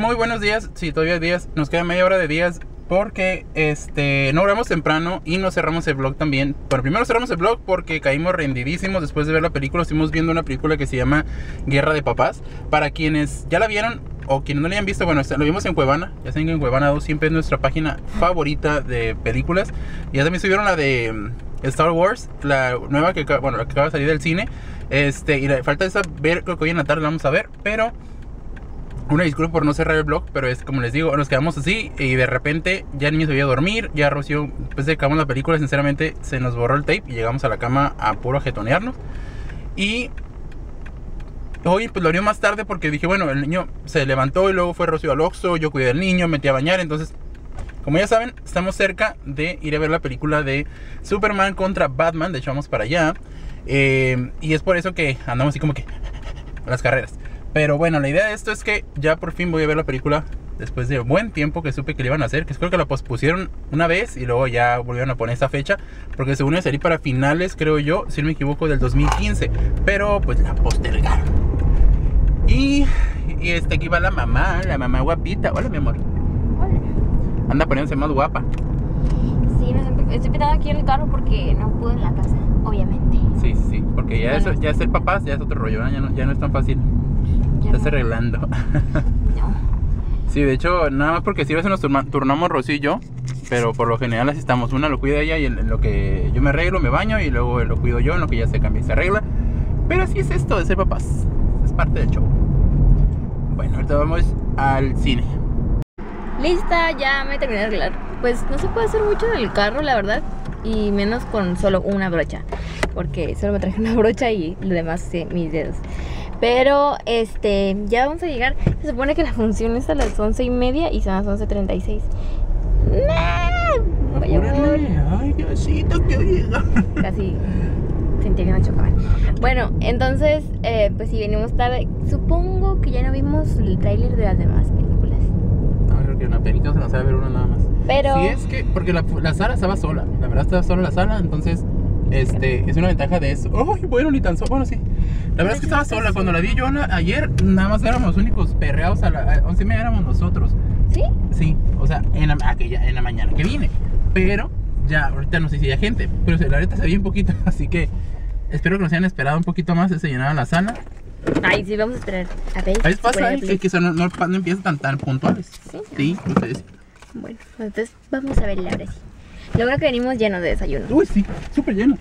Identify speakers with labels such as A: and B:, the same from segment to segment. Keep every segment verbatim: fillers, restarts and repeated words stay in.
A: muy buenos días. Sí, todavía días. Nos queda media hora de días porque este no grabamos temprano y no cerramos el vlog también. Bueno, primero cerramos el vlog porque caímos rendidísimos después de ver la película. Estuvimos viendo una película que se llama Guerra de Papás. Para quienes ya la vieron o quienes no la hayan visto, bueno, lo vimos en Cuevana. Ya saben que en Cuevana dos siempre es nuestra página favorita de películas. Y ya también subieron la de Star Wars, la nueva que, bueno, la que acaba de salir del cine. Este, y la, falta esa ver, creo que hoy en la tarde la vamos a ver, pero una disculpa por no cerrar el vlog, pero es como les digo, nos quedamos así y de repente ya el niño se iba a dormir, ya Rocío, después de que acabamos la película, sinceramente se nos borró el tape y llegamos a la cama a puro jetonearnos. Y hoy pues lo abrió más tarde porque dije, bueno, el niño se levantó y luego fue Rocío al Oxxo, yo cuidé al niño, metí a bañar, entonces, como ya saben, estamos cerca de ir a ver la película de Superman contra Batman, de hecho vamos para allá, eh, y es por eso que andamos así como que a las carreras. Pero bueno, la idea de esto es que ya por fin voy a ver la película después de buen tiempo que supe que le iban a hacer. Que creo que la pospusieron una vez y luego ya volvieron a poner esa fecha. Porque según iba a salir para finales, creo yo, si no me equivoco, del dos mil quince. Pero pues la postergaron. Y, y este, aquí va la mamá, la mamá guapita. Hola, mi amor.
B: Hola.
A: Anda poniéndose más guapa.
B: Sí, me estoy, estoy pitando aquí en el carro porque no pude en la casa, obviamente.
A: Sí, sí, porque ya, bueno, es, ya ser papás ya es otro rollo, ¿no? Ya, no, ya no es tan fácil. Estás no. arreglando.
B: No.
A: Sí, de hecho, nada más porque si a veces nos turma, turnamos Rocío y yo, pero por lo general así estamos. Una lo cuida ella y en, en lo que yo me arreglo, me baño y luego lo cuido yo en lo que ya se cambia y se arregla. Pero así es esto de ser papás. Es parte del show. Bueno, ahorita vamos al cine.
B: Lista, ya me terminé de arreglar. Pues no se puede hacer mucho en el carro, la verdad. Y menos con solo una brocha. Porque solo me traje una brocha y lo demás, sí, mis dedos. Pero, este, ya vamos a llegar. Se supone que la función es a las once y media y son las once treinta y seis. ¡No! Vaya,
A: ay, Diosito, quiero llegar.
B: Casi sentía que no chocaban. Bueno, entonces, eh, pues si venimos tarde, supongo que ya no vimos el tráiler de las demás películas.
A: No, creo que una película se nos va a ver una nada más.
B: Pero
A: sí, es que, porque la, la sala estaba sola. La verdad estaba sola la sala, entonces Este, es una ventaja de eso. Oh, bueno, ni tan solo, bueno, sí. La verdad es que estaba sola. Cuando la vi yo ayer, nada más éramos los únicos perreados. A las once y media éramos nosotros.
B: ¿Sí?
A: Sí, o sea, en la, aquella, en la mañana que vine. Pero ya, ahorita no sé si hay gente. Pero la verdad se veía un poquito. Así que espero que nos hayan esperado un poquito más. Se llenara la sala.
B: Ay, sí, vamos a esperar. A ver.
A: A veces pasa eh, que, que eso no, no, no empiezan tan, tan puntuales.
B: Sí,
A: sí, ustedes.
B: Bueno, entonces vamos a ver la hora. Lo bueno que venimos llenos de desayuno.
A: Uy, sí, súper lleno.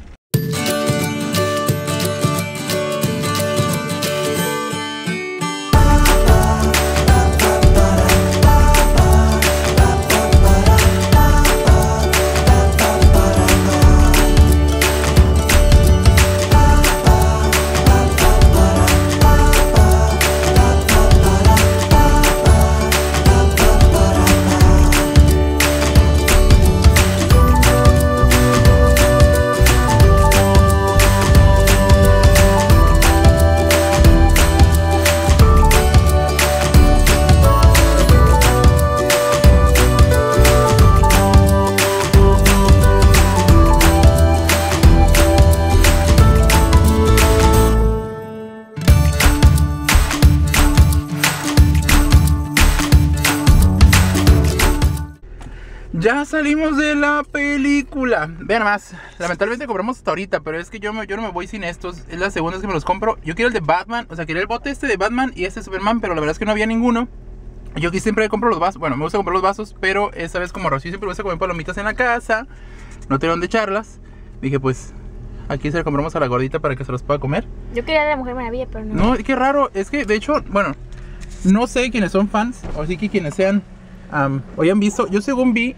A: Ya salimos de la película. Vean más, lamentablemente compramos hasta ahorita, pero es que yo, me, yo no me voy sin estos. Es la segunda vez que me los compro. Yo quiero el de Batman, o sea, quería el bote este de Batman y este de Superman, pero la verdad es que no había ninguno. Yo aquí siempre compro los vasos, bueno, me gusta comprar los vasos, pero esta vez como Rocío siempre me gusta comer palomitas en la casa, no tenía dónde echarlas. Dije, pues, aquí se lo compramos a la gordita para que se los pueda comer.
B: Yo quería la Mujer Maravilla, pero no.
A: No, qué raro, es que de hecho, bueno, no sé quiénes son fans, o así que quienes sean Um, o hayan visto, yo según vi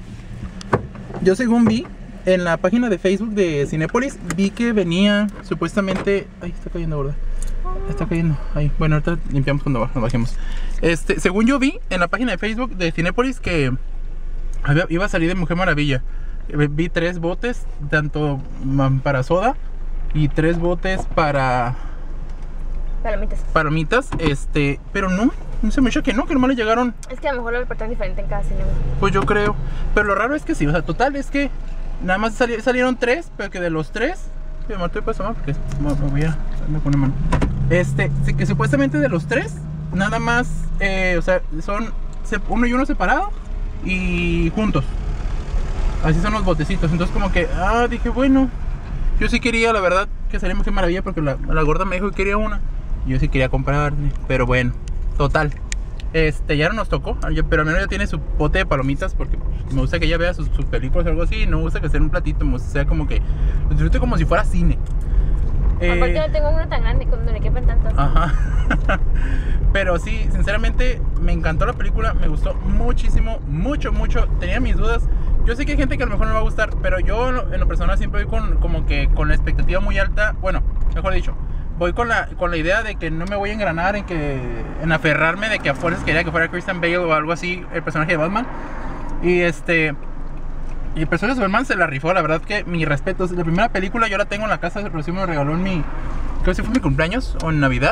A: Yo según vi en la página de Facebook de Cinépolis, vi que venía supuestamente. Ay, está cayendo, ¿verdad? Está cayendo, ay, bueno, ahorita limpiamos cuando nos bajemos. Este, según yo vi en la página de Facebook de Cinépolis que había, iba a salir de Mujer Maravilla. Vi tres botes, tanto para soda y tres botes para
B: Palomitas.
A: Palomitas, este, pero no, no se me echa que no, que nomás le llegaron.
B: Es que a lo mejor lo reportan diferente en cada cinema.
A: Pues yo creo, pero lo raro es que sí, o sea, total es que nada más sali salieron tres, pero que de los tres, me mato de pasar porque me voy a darme con una mano. Este, que supuestamente de los tres, nada más, eh, o sea, son uno y uno separado y juntos. Así son los botecitos. Entonces como que, ah, dije, bueno, yo sí quería, la verdad, que saliera Mujer Maravilla porque la, la gorda me dijo que quería una. Y yo sí quería comprar, pero bueno, total. Este, ya no nos tocó, pero al menos ya tiene su bote de palomitas porque pues, me gusta que ella vea sus, sus películas o algo así. No me gusta que sea en un platito, me gusta que sea como que lo disfrute como si fuera cine.
B: Aparte eh, no tengo uno tan grande donde le quepan tantos.
A: Ajá. Pero sí, sinceramente me encantó la película, me gustó muchísimo, mucho, mucho. Tenía mis dudas. Yo sé que hay gente que a lo mejor no le va a gustar, pero yo en lo personal siempre voy con como que con la expectativa muy alta. Bueno, mejor dicho, voy con la, con la idea de que no me voy a engranar en que en aferrarme de que a fuerzas quería que fuera Christian Bale o algo así, el personaje de Batman. Y este y el personaje de Superman se la rifó, la verdad que mis respetos. La primera película yo la tengo en la casa, recién me lo regaló en mi, creo que fue mi cumpleaños o en Navidad.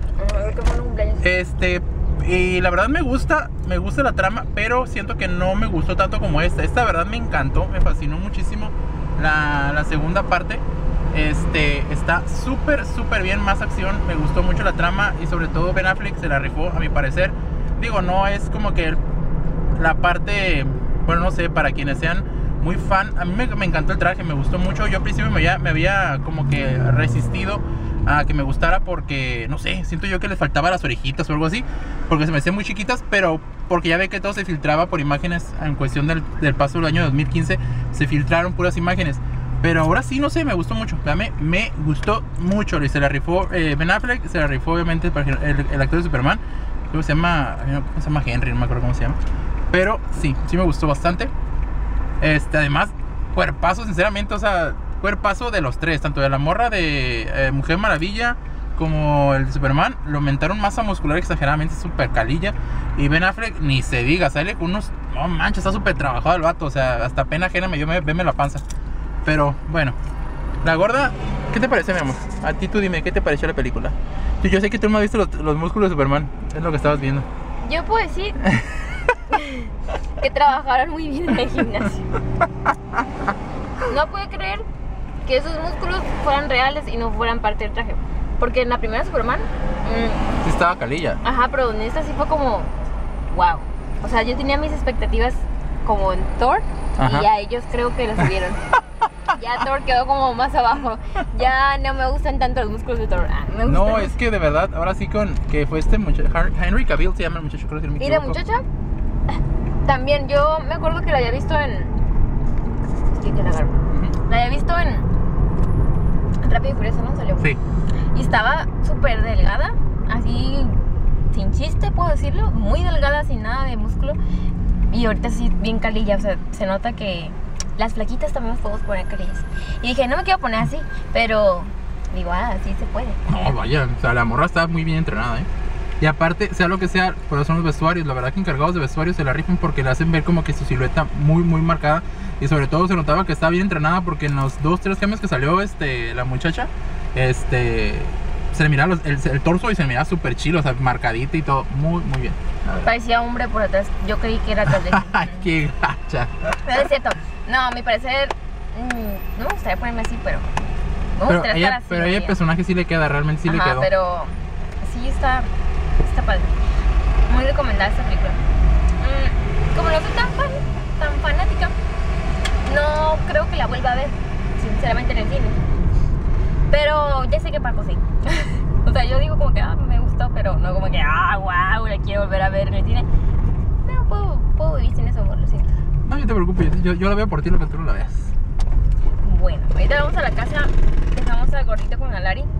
A: Este, y la verdad me gusta, me gusta la trama, pero siento que no me gustó tanto como esta. Esta verdad me encantó, me fascinó muchísimo la, la segunda parte. Este, está súper, súper bien, más acción, me gustó mucho la trama y sobre todo Ben Affleck se la rifó, a mi parecer. Digo, no es como que la parte, bueno, no sé, para quienes sean muy fan, a mí me, me encantó el traje, me gustó mucho. Yo al principio me había, me había como que resistido a que me gustara porque, no sé, siento yo que les faltaba las orejitas o algo así, porque se me hacían muy chiquitas, pero porque ya ve que todo se filtraba por imágenes en cuestión del, del paso del año dos mil quince, se filtraron puras imágenes. Pero ahora sí, no sé, me gustó mucho. Me, me gustó mucho. Y se la rifó eh, Ben Affleck, se la rifó obviamente el, el actor de Superman. Creo que se llama, ¿cómo se llama? Henry, no me acuerdo cómo se llama. Pero sí, sí me gustó bastante. Este, además, cuerpazo, sinceramente, o sea, cuerpazo de los tres, tanto de la morra de eh, Mujer Maravilla como el de Superman. Lo aumentaron masa muscular exageradamente, súper calilla. Y Ben Affleck, ni se diga, sale con unos, no manches, está súper trabajado el vato. O sea, hasta pena ajena me dio, me, veme la panza. Pero bueno, la gorda, ¿qué te parece, mi amor? A ti tú dime, ¿qué te pareció la película? Yo, yo sé que tú no has visto los, los músculos de Superman, es lo que estabas viendo.
B: Yo puedo decir que trabajaron muy bien en el gimnasio. No puedo creer que esos músculos fueran reales y no fueran parte del traje. Porque en la primera Superman
A: mmm, sí estaba calilla.
B: Ajá, pero en esta sí fue como wow. O sea, yo tenía mis expectativas como en Thor. Ajá. Y a ellos creo que lo subieron. Ya Thor quedó como más abajo. Ya no me gustan tanto los músculos de Thor. Ah, me
A: no, es que de verdad, ahora sí con que fue este muchacho, Henry Cavill se llama el muchacho, creo que me
B: ¿Y la muchacha? También, yo me acuerdo que la había visto en... Sí, que la agarro. Uh-huh. La había visto en... Rápido y Furioso, ¿no? Salió.
A: Sí.
B: Y estaba súper delgada, así, sin chiste, puedo decirlo. Muy delgada, sin nada de músculo. Y ahorita sí, bien calilla, o sea, se nota que las flaquitas también nos podemos poner calillas. Y dije, no me quiero poner así, pero digo, ah, así se puede.
A: No, vaya, o sea, la morra está muy bien entrenada, ¿eh? Y aparte, sea lo que sea, por eso son los vestuarios, la verdad que encargados de vestuarios se la rifan porque le hacen ver como que su silueta muy, muy marcada. Y sobre todo se notaba que estaba bien entrenada porque en los dos, tres cambios que salió este, la muchacha, este... se le miraba los, el, el torso y se le miraba súper chilo, o sea, marcadita y todo, muy, muy bien.
B: Parecía hombre por atrás, yo creí que era atrás de
A: ¡Ay, qué gacha!
B: Pero es cierto, no, a mi parecer, mmm, no me gustaría ponerme así, pero... Me
A: pero
B: gustaría
A: ella,
B: estar así.
A: Pero ella el personaje sí le queda, realmente sí. Ajá, le quedó.
B: Pero sí está, está padre. Muy recomendada esta película. Mm, como no soy tan fan, tan fanática, no creo que la vuelva a ver, sinceramente, en el cine. Pero ya sé que Paco sí. O sea, yo digo como que ah, me gustó, pero no como que ah, wow, la quiero volver a ver en el cine. No, puedo, puedo vivir sin eso, amor, lo siento.
A: No, no te preocupes, yo, yo la veo por ti, lo que tú no la veas.
B: Bueno, ahorita vamos a la casa, dejamos al gordito con la Lari.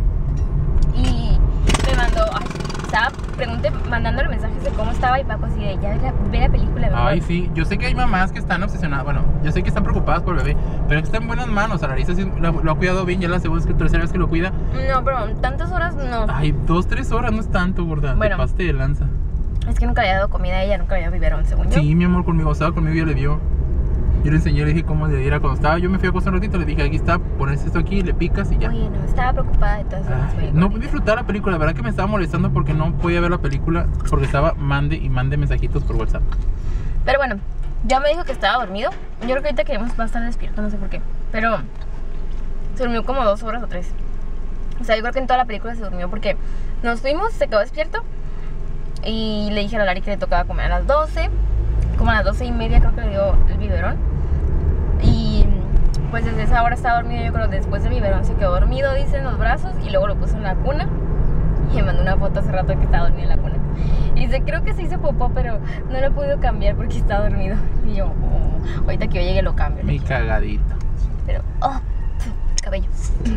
B: Y me mandó, ay, estaba pregunté, mandándole mensajes de cómo estaba y Paco así de, ya ve la, ve la película, ¿verdad?
A: Ay, sí, yo sé que hay mamás que están obsesionadas, bueno, yo sé que están preocupadas por el bebé, pero que está en buenas manos, a Larisa sí lo, lo ha cuidado bien, ya la segunda que tercera vez que lo cuida.
B: No, pero tantas horas no.
A: Ay, dos, tres horas no es tanto, gorda, bueno, te pasaste de lanza.
B: Es que nunca le había dado comida a ella, nunca le había biberón, según yo.
A: Sí, mi amor, conmigo, estaba conmigo y ya le dio. Yo le enseñé, le dije cómo le diera cuando estaba. Yo me fui a acostar un ratito, le dije, aquí está, pones esto aquí, le picas y ya.
B: Oye, no, estaba preocupada de todas formas.
A: No pude disfrutar la película, la verdad que me estaba molestando porque no podía ver la película porque estaba mande y mande mensajitos por WhatsApp.
B: Pero bueno, ya me dijo que estaba dormido. Yo creo que ahorita queremos va a estar despierto, no sé por qué. Pero se durmió como dos horas o tres. O sea, yo creo que en toda la película se durmió porque nos fuimos, se quedó despierto. Y le dije a la Lari que le tocaba comer a las doce. Como a las doce y media creo que le dio el biberón. Y pues desde esa hora estaba dormido. Yo creo que después del biberón se quedó dormido, dice, en los brazos. Y luego lo puso en la cuna. Y me mandó una foto hace rato que estaba dormido en la cuna. Y dice, creo que se hizo popó, pero no lo he podido cambiar porque está dormido. Y yo, oh, ahorita que yo llegue lo cambio.
A: Mi cagadito.
B: Pero, oh, cabello.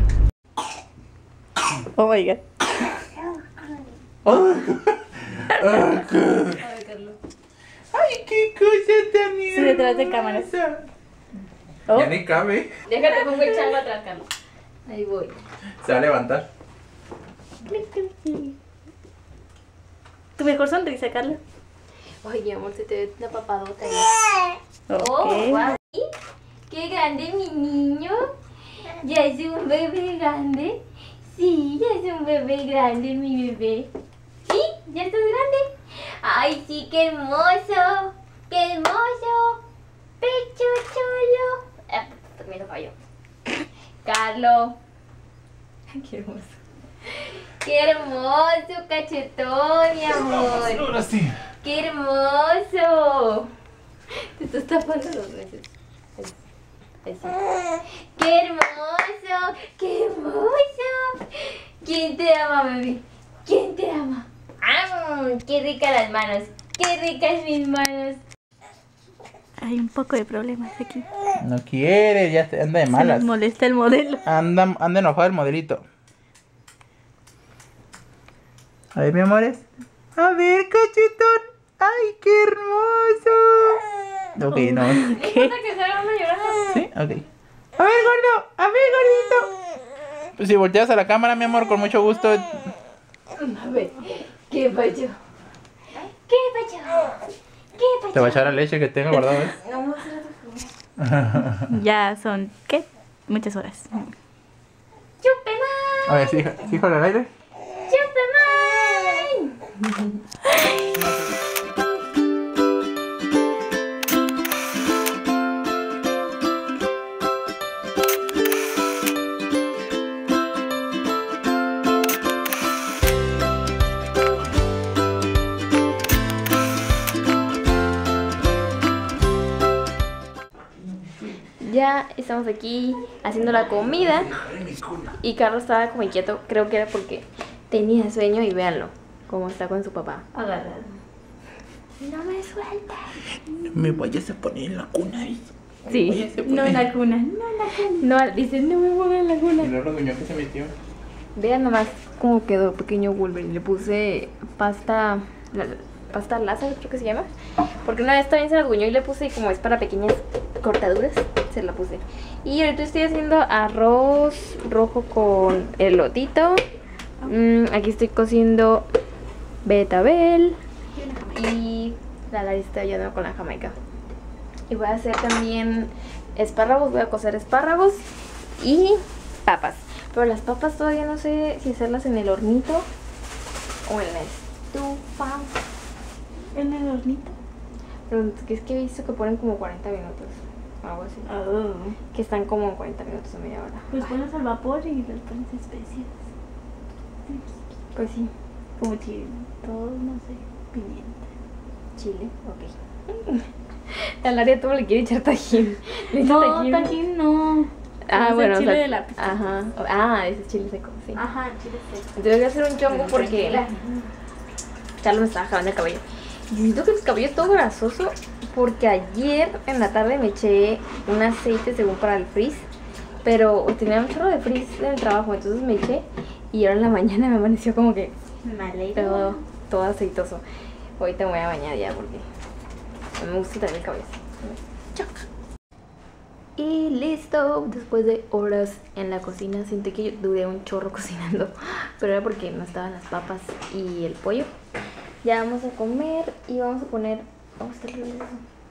B: Oh my god.
A: Oh, oh, God. Ay, qué cosa tan
B: Sí, detrás de cámaras.
A: Oh. Ya ni cabe.
B: Déjate, pongo el chango atrás, Carlos. Ahí voy.
A: Se va a levantar.
B: Tu mejor sonrisa, Carlos. Oye, amor, se te ve una papadota.
C: Okay.
B: Oh, wow. Qué grande mi niño. Ya es un bebé grande. Sí, ya es un bebé grande, mi bebé. Sí, ya estás grande. Ay, sí, qué hermoso. Qué hermoso. Pecho cholo. Ah, también lo falló. Carlos. Qué hermoso. Qué hermoso, cachetón, mi amor.
A: Ahora sí.
B: Qué hermoso. Te estás tapando los meses. ¡Qué hermoso! ¡Qué hermoso! ¿Quién te ama, bebé? ¿Quién te ama? ¡Ah! ¡Qué ricas las manos! ¡Qué ricas mis manos!
C: Hay un poco de problemas aquí.
A: No quiere, ya te- anda de
C: Se
A: malas.
C: nos molesta el modelo.
A: Anda, anda enojado el modelito. A ver, mi amores. A ver, cachetón. ¡Ay, qué hermoso! Ok, no.
C: ¿Qué?
B: que se hagan llorando.
A: ¿Sí? Ok. A ver, gordo. A ver, gordito. Pues si volteas a la cámara, mi amor, con mucho gusto.
B: A ver, ¿qué pacho? ¿Qué pacho? ¿Qué pacho?
A: Te va a echar la leche que tengo guardado, ¿eh?
B: Vamos a hacer otro.
C: Ya son, ¿qué? Muchas horas.
B: ¡Chupe más!
A: A ver, sí, hija- sí, híjole al aire.
B: ¡Chupe más! Ya estamos aquí haciendo la comida y Carlos estaba como inquieto, creo que era porque tenía sueño y véanlo, cómo está con su papá. Agarrado. No me suelta.
A: No me vayas a poner en la cuna, ¿eh?
B: Sí.
C: No en la cuna, no en la cuna.
B: No, dice, no me pongan en la
A: Y
B: cuna.
A: luego el gruñón que se metió.
B: Vean nomás cómo quedó pequeño Wolverine. Le puse pasta, la- pasta Lázaro creo que se llama. Porque una vez también se la rasguñó y le puse, y como es para pequeñas cortaduras, se la puse. Y ahorita estoy haciendo arroz rojo con elotito. Mm, aquí estoy cociendo betabel. Y la Lara está ayudando con la jamaica. Y voy a hacer también espárragos, voy a cocer espárragos y papas. Pero las papas todavía no sé si hacerlas en el hornito o en la estufa.
C: ¿En el hornito?
B: Pero es que he visto que ponen como cuarenta minutos, algo así.
C: Oh.
B: Que están como en cuarenta minutos o media hora.
C: Pues pones al vapor y les pones especias.
B: Pues sí,
C: Como chile, todo, no sé, pimienta.
B: chile, ok. A Lara todo le quiere echar tajín. Le echa
C: No, tajín no.
B: Ah,
C: Es
B: bueno,
C: el
B: o
C: chile
B: sea,
C: de la pizza.
B: Ajá. Ah, ese es chile seco, sí.
C: Ajá, chile seco.
B: Entonces voy a hacer un chongo porque Carlos me estaba jalando el cabello. Y siento que mi cabello es todo grasoso porque ayer en la tarde me eché un aceite según para el frizz, pero tenía un chorro de frizz en el trabajo, entonces me eché y ahora en la mañana me amaneció como que todo, todo aceitoso. Ahorita me voy a bañar ya porque no me gusta tener el cabello así. Y listo, después de horas en la cocina, sentí que yo duré un chorro cocinando, pero era porque no estaban las papas y el pollo. Ya vamos a comer y vamos a poner... Oh, está el ruido.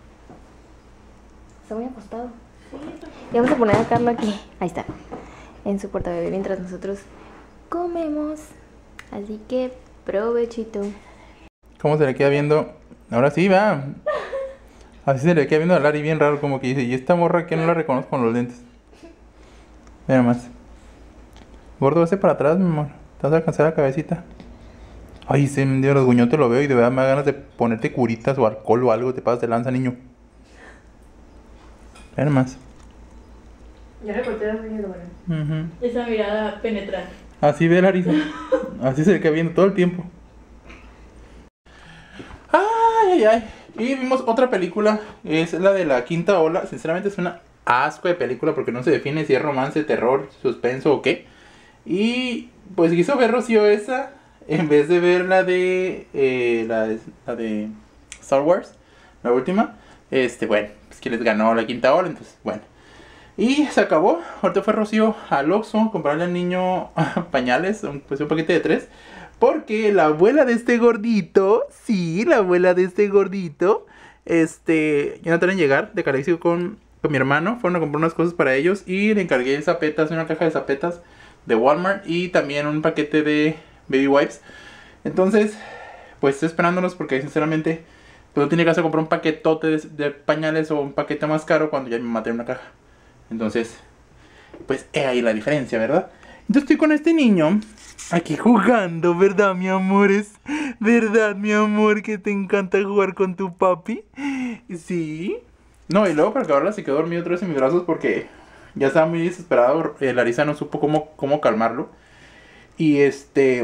B: Está muy acostado. Y vamos a poner a Carlos aquí, ahí está, en su portabebé mientras nosotros comemos. Así que provechito.
A: ¿Cómo se le queda viendo? Ahora sí, va. Así se le queda viendo a Lari bien raro, como que dice, ¿y esta morra que no la reconozco con los lentes? Mira más. Gordo, ese para atrás, mi amor. Te vas a alcanzar la cabecita. Ay, se me dio los guñotes, lo veo y de verdad me da ganas de ponerte curitas o alcohol o algo. Te pasas de lanza, niño. Ve nomás.
B: Ya le corté las uñas, bueno.
A: Ujú.
C: Esa mirada penetrante.
A: Así ve Larisa. Así se le queda viendo todo el tiempo. Ay, ay, ay. Y vimos otra película. Es la de La Quinta Ola. Sinceramente es una asco de película porque no se define si es romance, terror, suspenso o qué. Y pues quiso ver Rocío esa en vez de ver la de eh, la, de la de Star Wars, la última. Este, bueno, pues que les ganó La Quinta Ola, entonces, bueno. Y se acabó. Ahorita fue Rocío al Oxxo a comprarle al niño pañales, un, pues un paquete de tres. Porque la abuela de este gordito, sí, la abuela de este gordito, este, ya no tardan en llegar de Calexico con, con mi hermano. Fueron a comprar unas cosas para ellos y le encargué zapetas, una caja de zapetas de Walmart y también un paquete de baby wipes. Entonces, pues estoy esperándolos porque sinceramente, pues no tiene caso comprar un paquetote de, de pañales o un paquete más caro cuando ya me maté una caja. Entonces, pues es ahí la diferencia, ¿verdad? Entonces estoy con este niño aquí jugando, ¿verdad, mi amores? ¿Verdad, mi amor, que te encanta jugar con tu papi? Sí. No, y luego para acabarla se quedó dormido otra vez en mis brazos porque ya estaba muy desesperado. eh, Larisa no supo cómo, cómo calmarlo. Y este...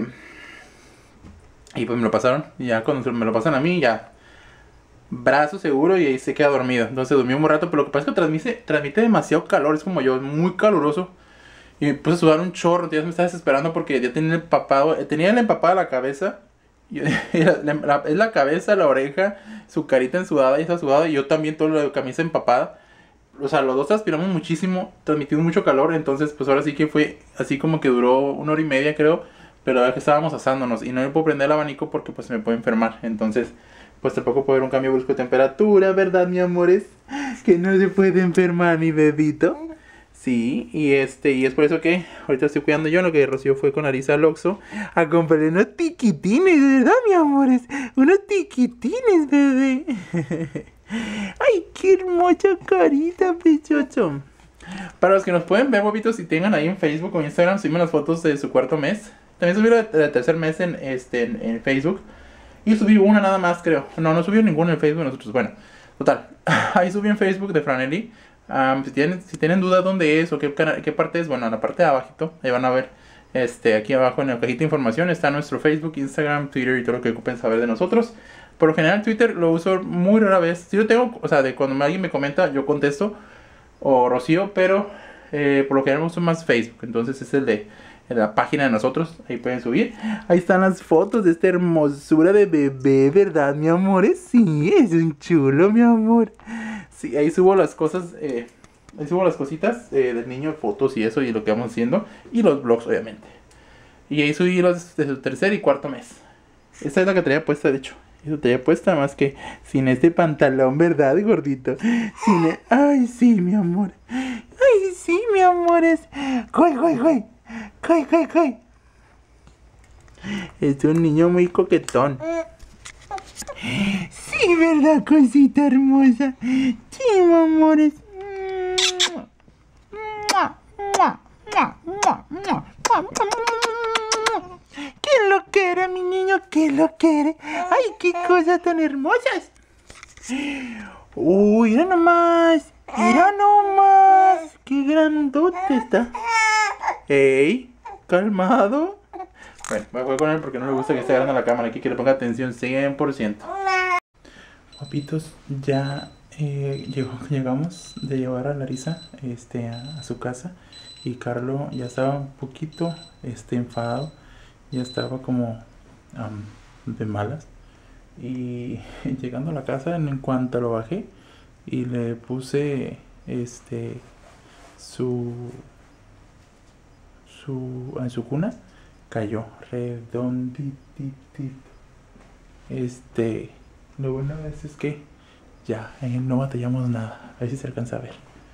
A: Y pues me lo pasaron. Y ya cuando me lo pasan a mí, ya... brazo seguro y ahí se queda dormido. Entonces durmió un rato, pero lo que pasa es que transmite, transmite demasiado calor. Es como yo, es muy caluroso. Y me puse a sudar un chorro. Ya me estaba desesperando porque ya tenía el empapado. Tenía el empapado la cabeza. Y la, la, es la cabeza, la oreja, su carita ensudada y está sudada. Y yo también, toda la camisa empapada. O sea, los dos transpiramos muchísimo. Transmitimos mucho calor. Entonces, pues ahora sí que fue así como que duró una hora y media, creo. Pero ahora que estábamos asándonos. Y no me puedo prender el abanico porque pues me puedo enfermar. Entonces, pues tampoco puede haber un cambio brusco de temperatura, ¿verdad, mi amores? Que no se puede enfermar mi bebito. Sí, y este, y es por eso que ahorita estoy cuidando yo, lo que Rocío fue con Larisa al Oxxo a comprarle unos tiquitines, ¿verdad, mi amores? Unos tiquitines, bebé. Ay, qué hermosa carita, pechocho. Para los que nos pueden ver, bobitos, si tengan ahí en Facebook o Instagram, subimos las fotos de su cuarto mes. También subí la del tercer mes en, este, en, en Facebook. Y subí una nada más, creo. No, no subí ninguna en Facebook nosotros. Bueno, total. Ahí subí en Facebook de Franeli. Um, si, tienen, si tienen duda dónde es o qué, qué parte es, bueno, en la parte de abajito. Ahí van a ver, este, aquí abajo en la cajita de información está nuestro Facebook, Instagram, Twitter y todo lo que ocupen saber de nosotros. Por lo general Twitter lo uso muy rara vez. Si lo tengo, o sea, de cuando alguien me comenta, yo contesto. O Rocío, pero eh, por lo general uso más Facebook. Entonces es el de... en la página de nosotros, ahí pueden subir. Ahí están las fotos de esta hermosura de bebé, ¿verdad, mi amor? Sí, es un chulo, mi amor. Sí, ahí subo las cosas, eh, ahí subo las cositas eh, del niño, fotos y eso, y lo que vamos haciendo. Y los vlogs, obviamente. Y ahí subí los de su tercer y cuarto mes. Esta es la que traía puesta, de hecho. Esta traía puesta, más que sin este pantalón, ¿verdad, gordito? Sin e- Ay, sí, mi amor. Ay, sí, mi amor. Es... ¡Coy, coy, coy! ¡Coy, coy, coy! Es un niño muy coquetón. Sí, ¿verdad, cosita hermosa? Sí, mi amores. ¿Quién lo quiere, mi niño? ¿Quién lo quiere? ¡Ay, qué cosas tan hermosas! ¡Uy, mira nomás! ¡Mira nomás! ¡Qué grandote está! ¡Ey! ¡Calmado! Bueno, voy a jugar con él porque no le gusta que esté agarrando la cámara. Aquí que le ponga atención cien por ciento. Guapitos, ya eh, llegó, llegamos de llevar a Larisa este, a, a su casa. Y Carlo ya estaba un poquito este, enfadado. Ya estaba como um, de malas. Y llegando a la casa, en cuanto lo bajé y le puse este su su en su cuna, cayó redonditito. Este, lo bueno es, es que ya eh, no batallamos nada. A ver si se alcanza a ver.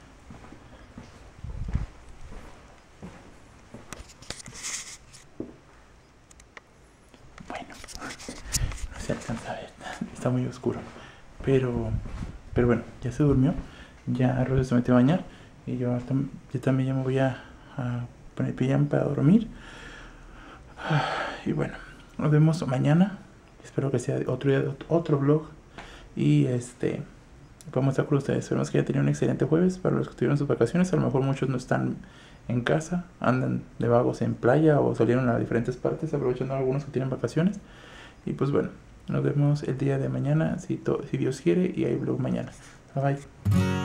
A: Bueno, no se alcanza a ver, está muy oscuro, pero pero bueno, ya se durmió. Ya Rosa se metió a bañar y yo, yo también ya me voy a, a poner pijama para dormir. Y bueno, Nos vemos mañana. Espero que sea otro día, otro vlog. Y este, podemos estar con ustedes. Esperemos que hayan tenido un excelente jueves. Para los que tuvieron sus vacaciones, a lo mejor muchos no están en casa, andan de vagos en playa o salieron a diferentes partes, aprovechando algunos que tienen vacaciones. Y pues bueno, nos vemos el día de mañana, si, to- si Dios quiere, y hay vlog mañana. Bye bye.